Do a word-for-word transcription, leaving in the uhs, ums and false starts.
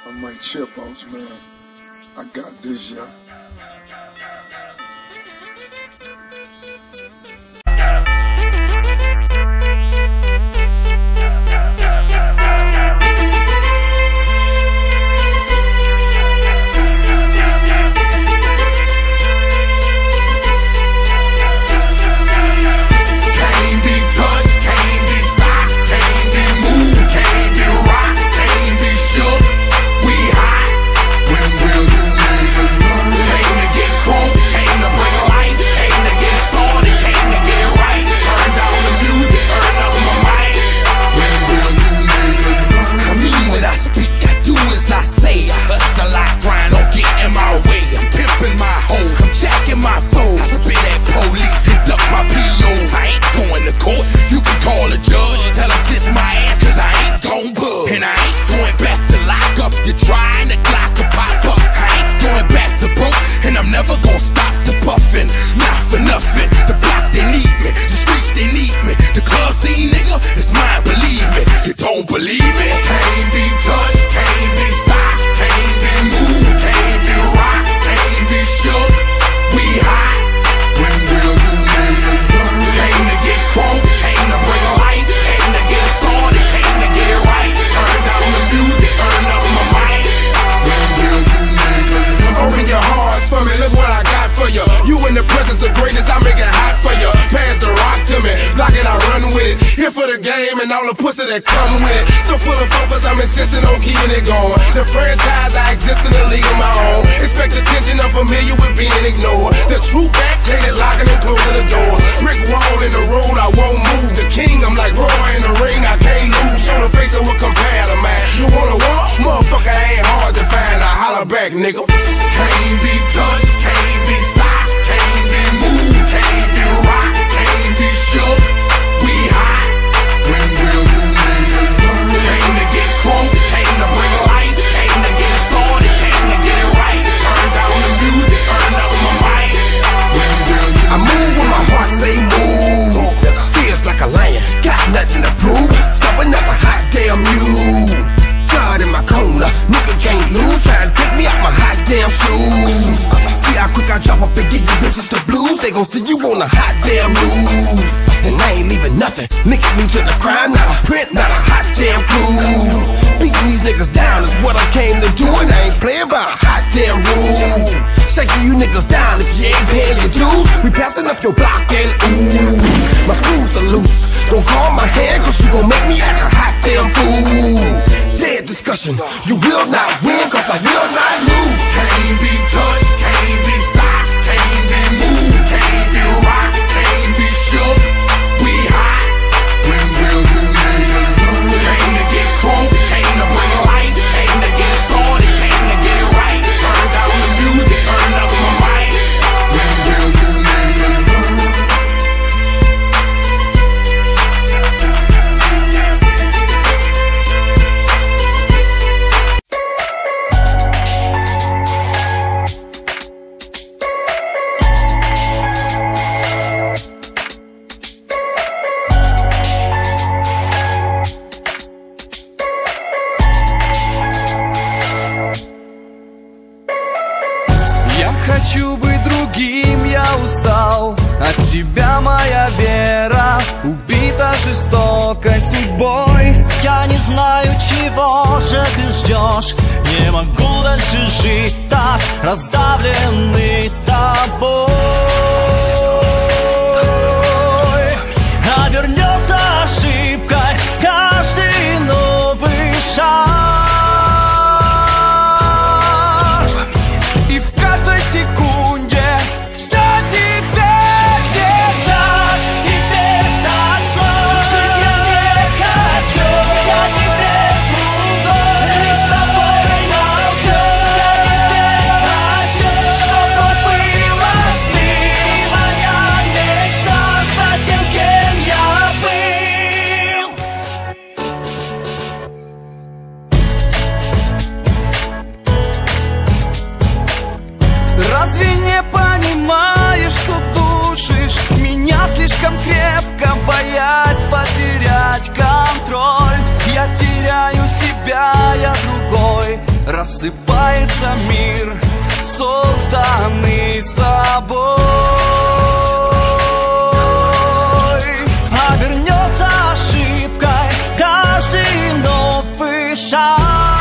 I'm Mike Chipos, man. I got this, y'all. And all the pussy that come with it. So full of focus, I'm insisting on keeping it going. The franchise, I exist in a league of my own. Expect attention, I'm familiar with being ignored. The true back, painted, locking and closing the door. Brick wall in the road, I won't move. The king, I'm like Roy in the ring, I can't lose. Show the face of what compare to man. You wanna walk? Motherfucker ain't hard to find. I holler back, nigga. Can't be touched, can't be stopped, can't be moved, can't be rocked, can't be shook. We hot. When will you niggas learn? Came to get crunk, came to bring life, came to get started, came to get it right. Turn down the music, turn up my mic. When will you I move when my heart say move. Feels like a lion, got nothing to prove. Stubborn as a hot damn mule. God in my corner, nigga can't lose. Try to take me out my hot damn shoes. See how quick I drop up and get you bitches the blues. They gon' see you on a hot damn news. And I ain't leaving nothing, linking me to the crime. Not a print, not a hot damn clue. Beating these niggas down is what I came to do. And I ain't playing by a hot damn rule. Shaking you niggas down if you ain't paying your dues. We passing up your block and ooh, my screws are loose. Don't call my hand cause you gon' make me act a hot damn fool. Dead discussion, you will not win cause I will not lose. Can't be touched, can't be stopped, can't be moved, can't be rocked, can't be shook. We hot. When will you niggas learn? Came to get crunk, came to bring life, came to get started, came to get it right. Turn down the music, turn up my mic. When will you niggas learn? Хочу быть другим, я устал от тебя, моя вера убита жестокой судьбой. Я не знаю, чего же ты ждешь. Не могу дальше жить так, раздавленный тобой. Обернется ошибкой каждый новый шаг. Секунде все теперь не так, теперь так сложно. Жить я не хочу, я теперь другой. Лишь с тобой молчу, я теперь хочу, чтобы было ты моя мечта, стать тем, кем я был. Разве не понимаешь, что душишь меня слишком крепко, боясь потерять контроль? Я теряю себя, я другой, раз рассыпается мир, созданный с тобой. Обернется ошибкой каждый новый шаг.